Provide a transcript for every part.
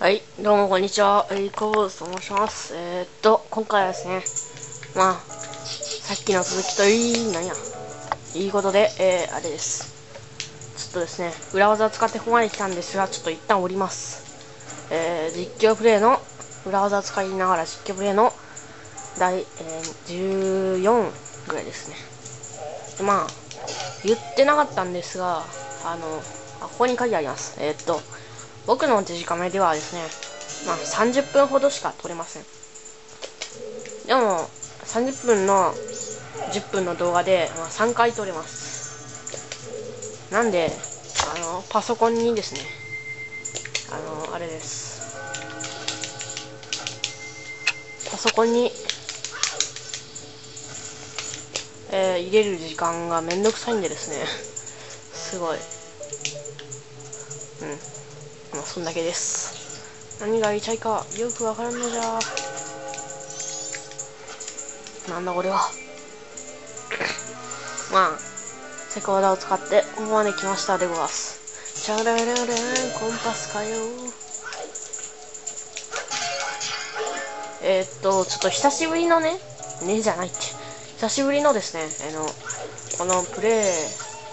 はい、どうもこんにちは。コブと申します。今回はですね、さっきの続きといいことで、あれです。ちょっとですね、裏技を使ってここまで来たんですが、ちょっと一旦降ります。実況プレイの、裏技を使いながら実況プレイの第、14ぐらいですね。で言ってなかったんですが、ここに書いてあります。僕のデジカメではですね、30分ほどしか撮れません。でも、30分の10分の動画で、3回撮れます。なんで、パソコンにですね、あれです。パソコンに、入れる時間がめんどくさいんでですね、すごい。そんだけです。何が言いたいかよくわからんのじゃ。なんだこれは。セコーダを使ってここまで来ましたでございます。チャララランコンパスかよ。ちょっと久しぶりのねじゃないって。久しぶりのですね、このプレイ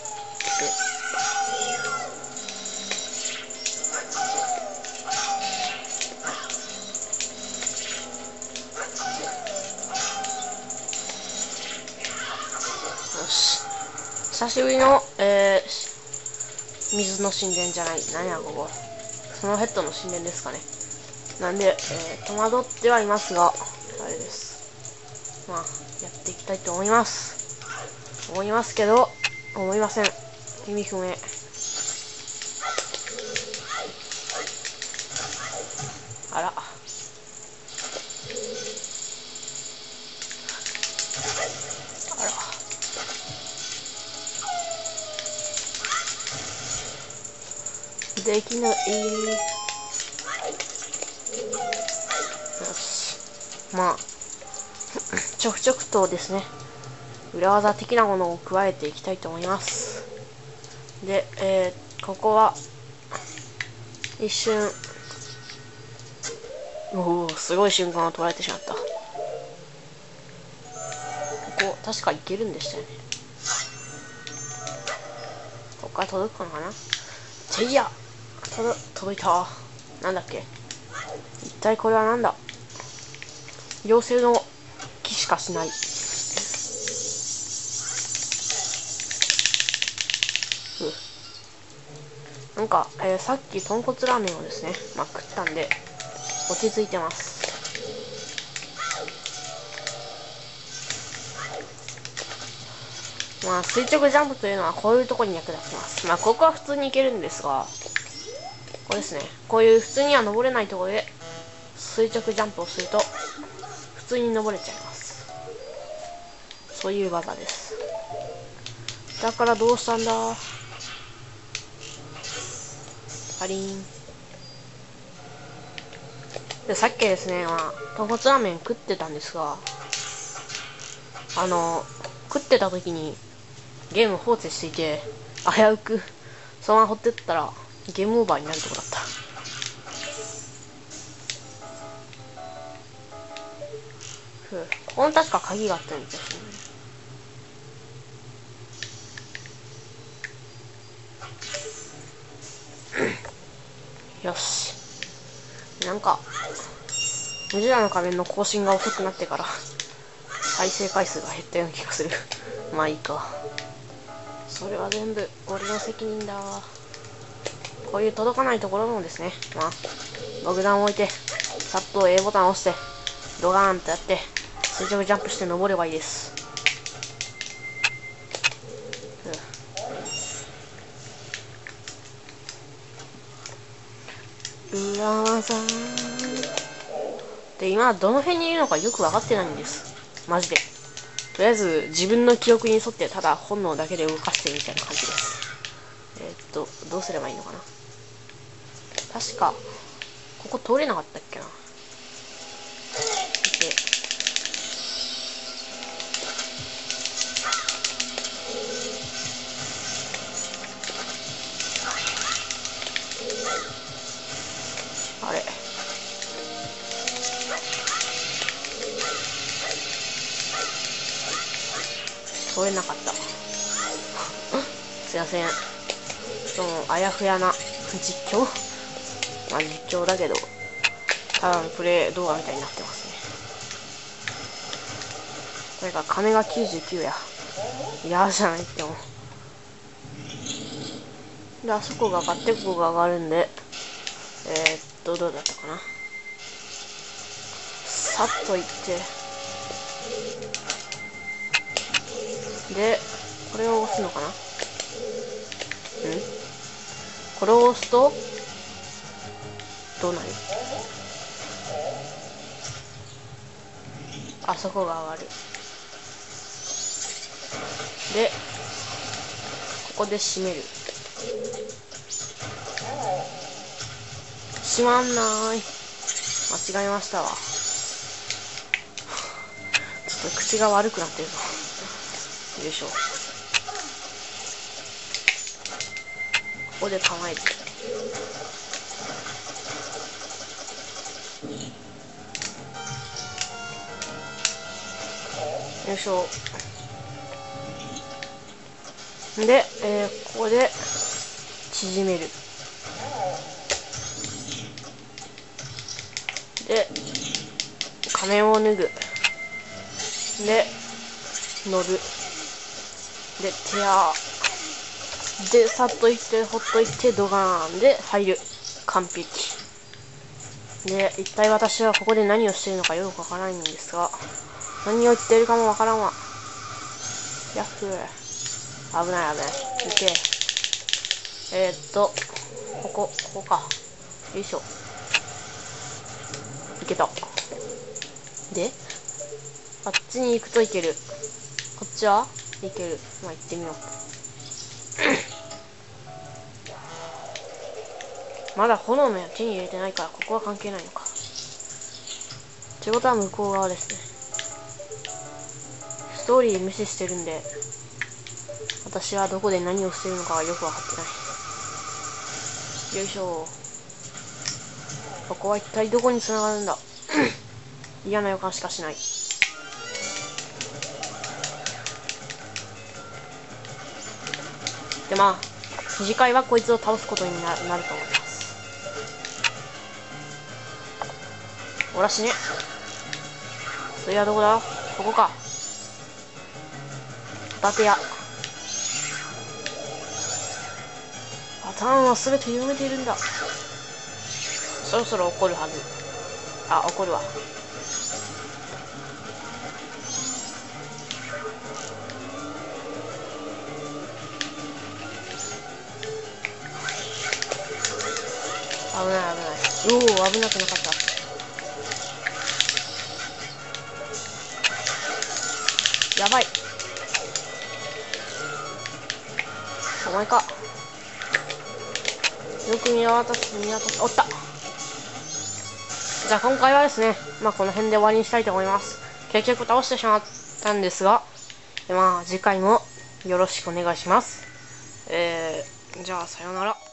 久しぶりの、水の神殿じゃない、何やここ。そのヘッドの神殿ですかね。なんで、戸惑ってはいますが、あれです。やっていきたいと思います。思いますけど、思いません。意味不明。あら。できない。よし。ちょくちょくとですね、裏技的なものを加えていきたいと思います。で、ここは、一瞬、すごい瞬間を捉えてしまった。ここ、確かいけるんでしたよね。ここから届くのかな。いや届いた。なんだっけ、一体これはなんだ。妖精の気しかしない。なんか、さっき豚骨ラーメンをですね、食ったんで落ち着いてます。垂直ジャンプというのはこういうところに役立ちます。ここは普通に行けるんですが、これですね、こういう普通には登れないところで垂直ジャンプをすると普通に登れちゃいます。そういう技です。だからどうしたんだ。パリン。で、さっきですね、豚骨ラーメン食ってたんですが、食ってた時にゲーム放置していて、危うくそのまま放ってったらゲームオーバーになるとこだった。ここに確か鍵があったんですね。よし。なんかムジュラの仮面の更新が遅くなってから再生回数が減ったような気がする。いいか。それは全部俺の責任だ。こういう届かないところもですね、爆弾を置いてさっと A ボタンを押してドガーンってやって垂直ジャンプして登ればいいです。裏技で、今どの辺にいるのかよく分かってないんです、マジで。とりあえず自分の記憶に沿ってただ本能だけで動かしてみたいな感じです。どうすればいいのかな。確かここ通れなかったっけな。 あれ、取れなかったすいません。あやふやな実況、まあ実況だけどただのプレイ動画みたいになってますね。これが金が99や。嫌じゃないっても。で、あそこが上がってここが上がるんで、どうだったかな。さっと行って、で、これを押すのかな。これを押すと、どうなる？あそこが上がる。で、ここで閉める。閉まんない。間違えましたわ。ちょっと口が悪くなってるぞ。よいしょ。ここで構える。よいしょ。で、ここで縮める。で、仮面を脱ぐ。で、乗る。で、テアで、さっといって、ほっといって、ドガーンで入る。完璧。で、一体私はここで何をしているのかよくわからないんですが、何を言っているかもわからんわ。ヤッフー。危ない危ない。いけ。ここか。よいしょ。いけた。で、あっちに行くといける。こっちはいける。まあ、行ってみよう。まだ炎の矢手に入れてないから、ここは関係ないのか。ということは向こう側ですね。ストーリー無視してるんで、私はどこで何をしてるのかはよくわかってない。よいしょ。ここは一体どこに繋がるんだ。嫌な予感しかしない。で、まあ、次回はこいつを倒すことになると思います。おらしね。それはどこだ？ここか。片手屋。パターンは全て読めているんだ。そろそろ怒るはず。あ、怒るわ。危ない危ない。おお、危なくなかった。やばい。お前か。よく見渡す。おった。じゃあ今回はですね、まあこの辺で終わりにしたいと思います。結局倒してしまったんですが、まあ次回もよろしくお願いします。じゃあさようなら。